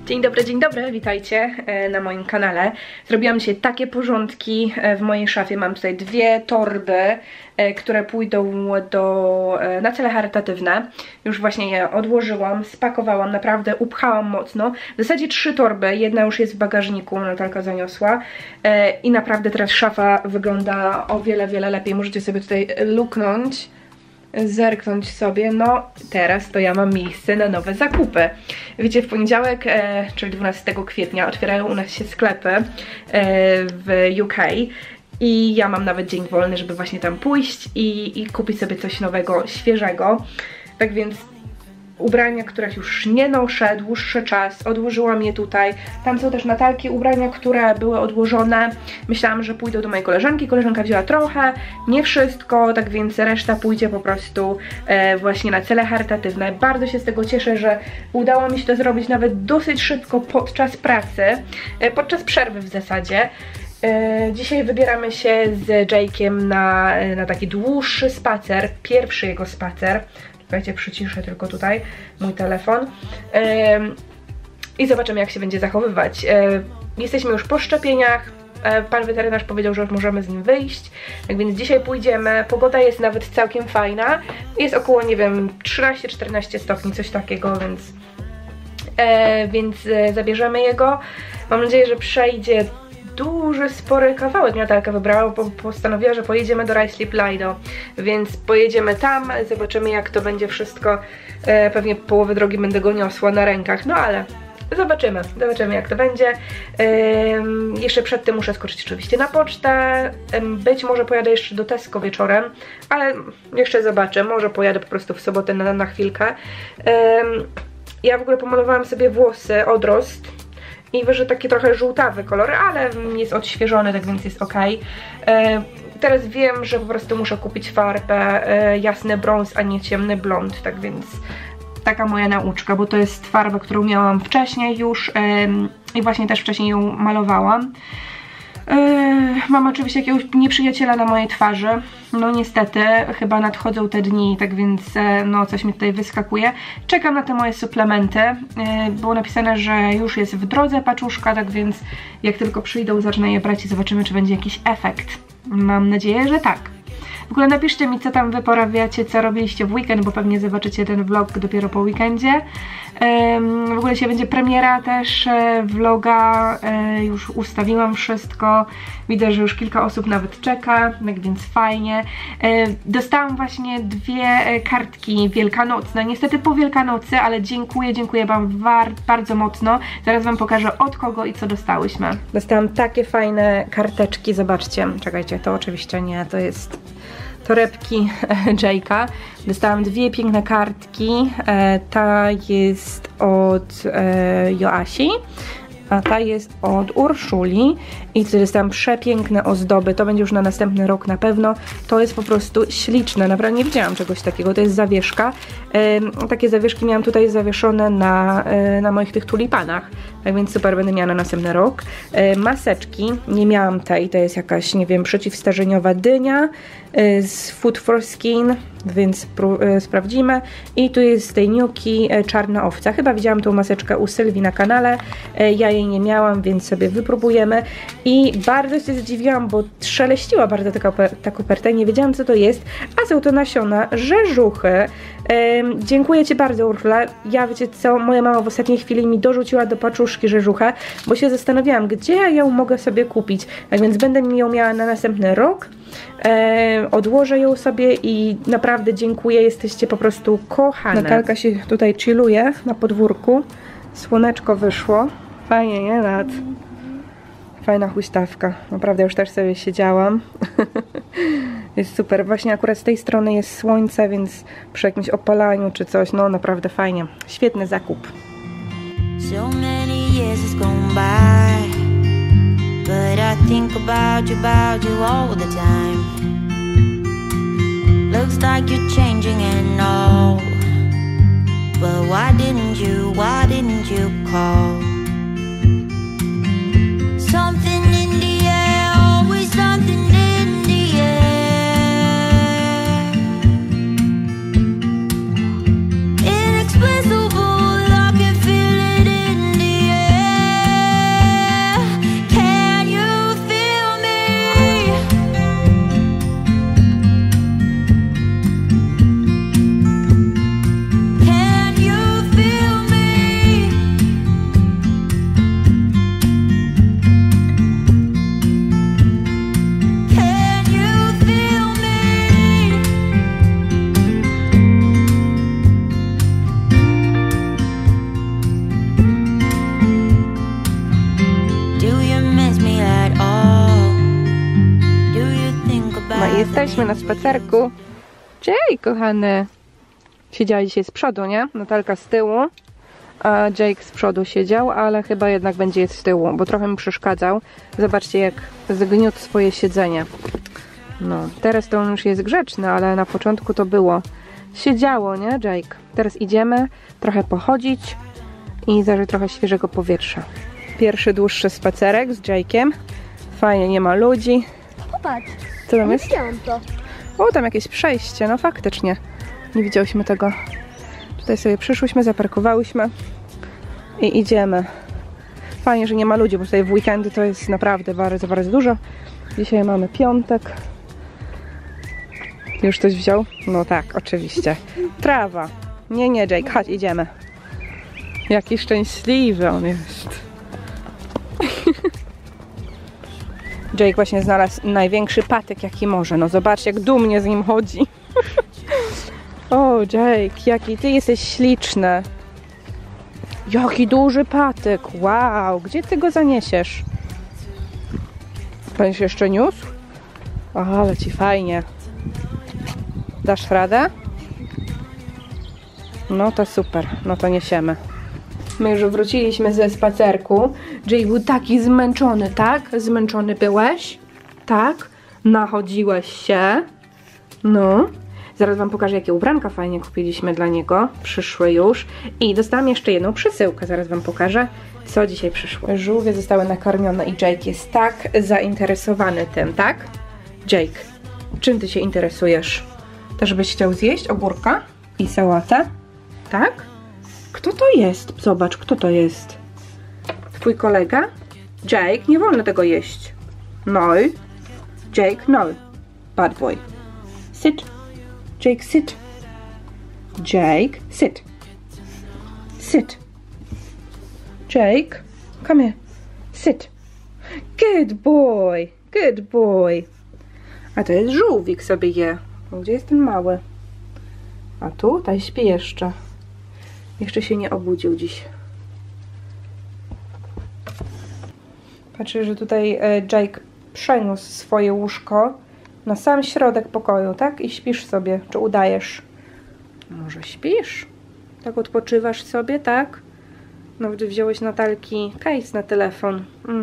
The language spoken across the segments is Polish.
Dzień dobry, witajcie na moim kanale. Zrobiłam dzisiaj takie porządki w mojej szafie. Mam tutaj dwie torby, które pójdą na cele charytatywne. Już właśnie je odłożyłam, spakowałam, naprawdę upchałam mocno. W zasadzie 3 torby, jedna już jest w bagażniku, Natalka zaniosła. I naprawdę teraz szafa wygląda o wiele lepiej. Możecie sobie tutaj luknąć, zerknąć sobie. No teraz to ja mam miejsce na nowe zakupy. Wiecie, w poniedziałek, czyli 12 kwietnia otwierają u nas się sklepy w UK i ja mam nawet dzień wolny, żeby właśnie tam pójść i kupić sobie coś nowego, świeżego. Tak więc ubrania, których już nie noszę dłuższy czas, odłożyłam je tutaj. Tam są też Natalki ubrania, które były odłożone. Myślałam, że pójdą do mojej koleżanki. Koleżanka wzięła trochę, nie wszystko, tak więc reszta pójdzie po prostu właśnie na cele charytatywne. Bardzo się z tego cieszę, że udało mi się to zrobić nawet dosyć szybko podczas pracy, podczas przerwy w zasadzie. Dzisiaj wybieramy się z Jake'iem na taki dłuższy spacer, pierwszy jego spacer. Czekajcie, przyciszę tylko tutaj mój telefon. I zobaczymy, jak się będzie zachowywać. Jesteśmy już po szczepieniach. Pan weterynarz powiedział, że już możemy z nim wyjść. Tak więc dzisiaj pójdziemy. Pogoda jest nawet całkiem fajna. Jest około, nie wiem, 13-14 stopni, coś takiego, więc zabierzemy jego. Mam nadzieję, że przejdzie duży, spory kawałek. Natalka wybrała, bo postanowiła, że pojedziemy do Ruislip Lido, więc pojedziemy tam, zobaczymy, jak to będzie wszystko. Pewnie połowę drogi będę go niosła na rękach, no ale zobaczymy jak to będzie. Jeszcze przed tym muszę skoczyć oczywiście na pocztę. Być może pojadę jeszcze do Tesco wieczorem, ale jeszcze zobaczę, może pojadę po prostu w sobotę na chwilkę. Ja w ogóle pomalowałam sobie włosy, odrost, i wyszedł taki trochę żółtawy kolor, ale jest odświeżony, tak więc jest ok. Teraz wiem, że po prostu muszę kupić farbę jasny brąz, a nie ciemny blond, tak więc taka moja nauczka, bo to jest farba, którą miałam wcześniej już i właśnie też wcześniej ją malowałam. Mam oczywiście jakiegoś nieprzyjaciela na mojej twarzy. No niestety, chyba nadchodzą te dni, tak więc no coś mi tutaj wyskakuje. Czekam na te moje suplementy. Było napisane, że już jest w drodze paczuszka, tak więc jak tylko przyjdą, zacznę je brać i zobaczymy, czy będzie jakiś efekt. Mam nadzieję, że tak. W ogóle napiszcie mi, co tam wy porabiacie, co robiliście w weekend, bo pewnie zobaczycie ten vlog dopiero po weekendzie. W ogóle dzisiaj będzie premiera też vloga, już ustawiłam wszystko. Widzę, że już kilka osób nawet czeka, tak więc fajnie. Dostałam właśnie 2 kartki wielkanocne, niestety po Wielkanocy, ale dziękuję wam bardzo mocno. Zaraz wam pokażę, od kogo i co dostałyśmy. Dostałam takie fajne karteczki, zobaczcie. Czekajcie, to oczywiście nie, to jest torebki Jake'a. Dostałam 2 piękne kartki. Ta jest od Joasi, a ta jest od Urszuli. I tutaj dostałam przepiękne ozdoby. To będzie już na następny rok na pewno. To jest po prostu śliczne. Naprawdę nie widziałam czegoś takiego. To jest zawieszka. Takie zawieszki miałam tutaj zawieszone na moich tych tulipanach. Tak więc super, będę miała na następny rok. Maseczki. Nie miałam tej. To jest jakaś, nie wiem, przeciwstarzeniowa dynia z Food for Skin, więc sprawdzimy. I tu jest z tej Niuki czarna owca. Chyba widziałam tą maseczkę u Sylwii na kanale. Ja jej nie miałam, więc sobie wypróbujemy. I bardzo się zdziwiłam, bo szeleściła bardzo ta koperta i nie wiedziałam, co to jest. A są to nasiona rzeżuchy. Dziękuję ci bardzo, Urszula. Ja, wiecie co, moja mama w ostatniej chwili mi dorzuciła do paczuszki rzeżuchę, bo się zastanawiałam, gdzie ja ją mogę sobie kupić. Tak więc będę ją miała na następny rok. Odłożę ją sobie i naprawdę dziękuję, jesteście po prostu kochane. Natalka się tutaj chilluje na podwórku. Słoneczko wyszło. Fajnie, nie? Nad. Fajna huśtawka. Naprawdę już też sobie siedziałam. Jest super. Właśnie akurat z tej strony jest słońce, więc przy jakimś opalaniu czy coś, no naprawdę fajnie. Świetny zakup. So many years has gone by, but I think about you all the time. Looks like you're changing and all, but why didn't you call? Something in the air, always something in the air. Inexplicable, I can feel it in the air. No i jesteśmy na spacerku. Jake, kochany. Siedziała dzisiaj z przodu, nie? Natalka z tyłu. A Jake z przodu siedział, ale chyba jednak będzie z tyłu, bo trochę mi przeszkadzał. Zobaczcie, jak zgniótł swoje siedzenie. No, teraz to on już jest grzeczny, ale na początku to było. Siedziało, nie, Jake? Teraz idziemy trochę pochodzić i zażyć trochę świeżego powietrza. Pierwszy dłuższy spacerek z Jake'iem. Fajnie, nie ma ludzi. Popatrz. Co tam jest? Widziałam to. O, tam jakieś przejście, no faktycznie. Nie widziałyśmy tego. Tutaj sobie przyszłyśmy, zaparkowałyśmy i idziemy. Fajnie, że nie ma ludzi, bo tutaj w weekendy to jest naprawdę bardzo, bardzo dużo. Dzisiaj mamy piątek. Już ktoś wziął? No tak, oczywiście. Trawa. Nie, Jake, chodź, idziemy. Jaki szczęśliwy on jest. Jake właśnie znalazł największy patyk, jaki może. No zobaczcie, jak dumnie z nim chodzi. O, Jake, jaki ty jesteś śliczny. Jaki duży patyk. Wow, gdzie ty go zaniesiesz? Będziesz jeszcze niósł? O, ale ci fajnie. Dasz radę? No to super, no to niesiemy. My już wróciliśmy ze spacerku. Jake był taki zmęczony, tak? Zmęczony byłeś? Tak? Nachodziłeś się? No. Zaraz wam pokażę, jakie ubranka fajnie kupiliśmy dla niego. Przyszły już. I dostałam jeszcze jedną przesyłkę. Zaraz wam pokażę, co dzisiaj przyszło. Żółwie zostały nakarmione i Jake jest tak zainteresowany tym, tak? Jake, czym ty się interesujesz? Też byś chciał zjeść ogórka i sałatę? Tak? Kto to jest? Zobacz, kto to jest? Twój kolega? Jake, nie wolno tego jeść. No. Jake, no. Bad boy. Sit. Jake, sit. Jake, sit. Sit. Jake, come here. Sit. Good boy. Good boy. A to jest żółwik, sobie je. Gdzie jest ten mały? A tutaj śpi jeszcze. Jeszcze się nie obudził dziś. Patrzę, że tutaj Jake przeniósł swoje łóżko na sam środek pokoju, tak? I śpisz sobie, czy udajesz? Może śpisz? Tak odpoczywasz sobie, tak? No, gdy wziąłeś Natalki case na telefon.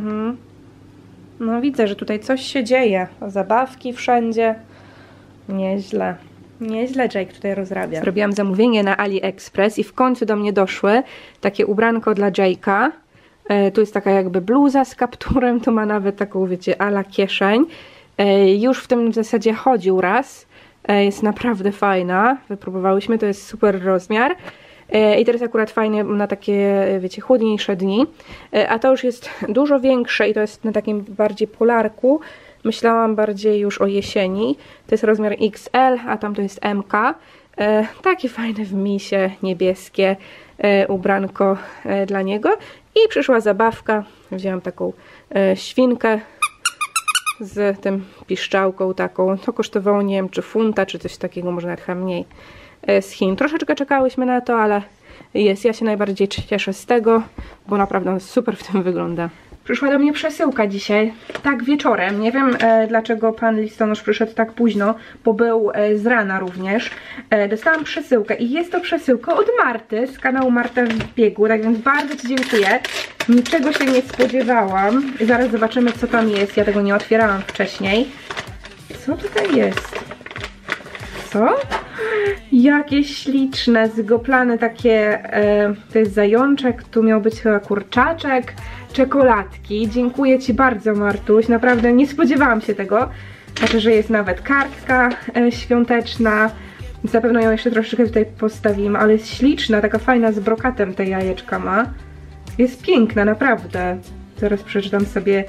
No widzę, że tutaj coś się dzieje. Zabawki wszędzie. Nieźle. Nieźle Jake tutaj rozrabia. Zrobiłam zamówienie na AliExpress i w końcu do mnie doszły takie ubranko dla Jake'a. Tu jest taka jakby bluza z kapturem, tu ma nawet taką, wiecie, ala kieszeń. Już w tym w zasadzie chodził raz. Jest naprawdę fajna. Wypróbowałyśmy, to jest super rozmiar. I teraz akurat fajnie na takie, wiecie, chłodniejsze dni. A to już jest dużo większe i to jest na takim bardziej polarku. Myślałam bardziej już o jesieni. To jest rozmiar XL, a tam to jest MK. Takie fajne w misie, niebieskie ubranko dla niego. I przyszła zabawka. Wzięłam taką świnkę z tym piszczałką taką. To kosztowało, nie wiem, czy funta, czy coś takiego, może nawet chyba mniej, z Chin. Troszeczkę czekałyśmy na to, ale jest. Ja się najbardziej cieszę z tego, bo naprawdę super w tym wygląda. Przyszła do mnie przesyłka dzisiaj, tak wieczorem. Nie wiem dlaczego pan listonosz przyszedł tak późno, bo był z rana również. Dostałam przesyłkę i jest to przesyłka od Marty z kanału Marta w biegu, tak więc bardzo ci dziękuję. Niczego się nie spodziewałam. Zaraz zobaczymy, co tam jest. Ja tego nie otwierałam wcześniej. Co tutaj jest? Co? Jakieś śliczne, zgoplane takie, to jest zajączek, tu miał być chyba kurczaczek, czekoladki. Dziękuję ci bardzo, Martuś, naprawdę nie spodziewałam się tego. Znaczy, że jest nawet kartka świąteczna. Zapewne ją jeszcze troszeczkę tutaj postawimy, ale jest śliczna, taka fajna, z brokatem te jajeczka ma. Jest piękna, naprawdę. Zaraz przeczytam sobie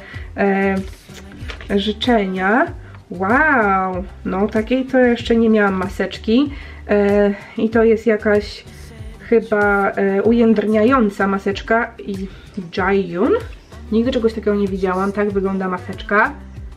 życzenia. Wow, no takiej to jeszcze nie miałam maseczki. I to jest jakaś chyba ujędrniająca maseczka. I Jaehyun? Nigdy czegoś takiego nie widziałam. Tak wygląda maseczka.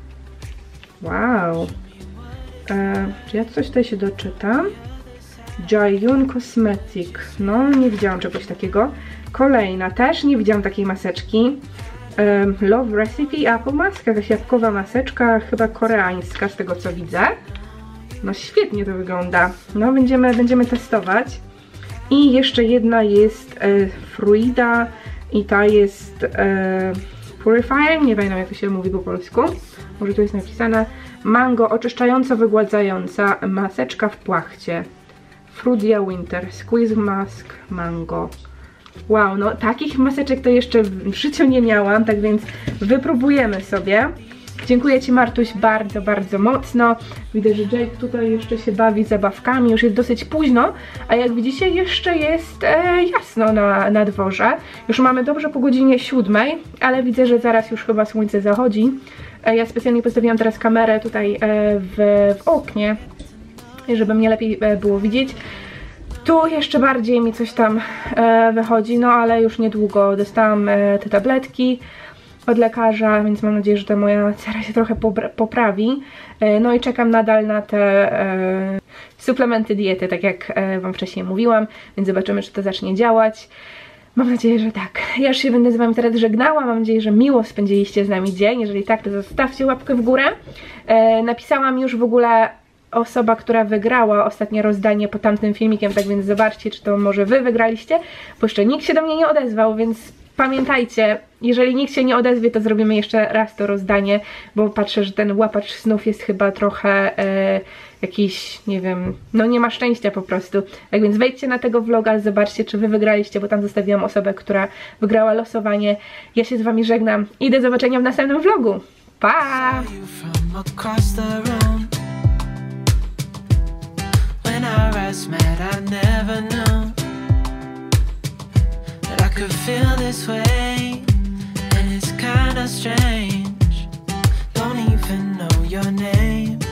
Wow. Czy ja coś tutaj się doczytam? Jaehyun Cosmetic. No, nie widziałam czegoś takiego. Kolejna, też nie widziałam takiej maseczki. Love Recipe Apple Mask, jakaś jabłkowa maseczka, chyba koreańska z tego co widzę. No świetnie to wygląda. No będziemy testować. I jeszcze jedna jest Fruida i ta jest Purifier, nie pamiętam jak to się mówi po polsku. Może tu jest napisane. Mango oczyszczająco-wygładzająca maseczka w płachcie. Frudia Winter Squeeze Mask Mango. Wow, no takich maseczek to jeszcze w życiu nie miałam, tak więc wypróbujemy sobie. Dziękuję Ci, Martuś, bardzo, bardzo mocno. Widzę, że Jake tutaj jeszcze się bawi zabawkami, już jest dosyć późno, a jak widzicie jeszcze jest jasno na dworze. Już mamy dobrze po godzinie 7, ale widzę, że zaraz już chyba słońce zachodzi. Ja specjalnie postawiłam teraz kamerę tutaj w oknie, żeby mnie lepiej było widzieć. Tu jeszcze bardziej mi coś tam wychodzi, no ale już niedługo dostałam te tabletki od lekarza, więc mam nadzieję, że ta moja cera się trochę poprawi. No i czekam nadal na te suplementy diety, tak jak Wam wcześniej mówiłam, więc zobaczymy, czy to zacznie działać. Mam nadzieję, że tak. Ja już się będę z Wami teraz żegnała, mam nadzieję, że miło spędziliście z nami dzień. Jeżeli tak, to zostawcie łapkę w górę. Napisałam już w ogóle osoba, która wygrała ostatnie rozdanie pod tamtym filmikiem, tak więc zobaczcie, czy to może Wy wygraliście, bo jeszcze nikt się do mnie nie odezwał, więc pamiętajcie, jeżeli nikt się nie odezwie, to zrobimy jeszcze raz to rozdanie, bo patrzę, że ten łapacz snów jest chyba trochę jakiś, nie wiem, no nie ma szczęścia po prostu. Tak więc wejdźcie na tego vloga, zobaczcie, czy Wy wygraliście, bo tam zostawiłam osobę, która wygrała losowanie. Ja się z Wami żegnam i do zobaczenia w następnym vlogu. Pa! I could feel this way, and it's kinda strange. Don't even know your name.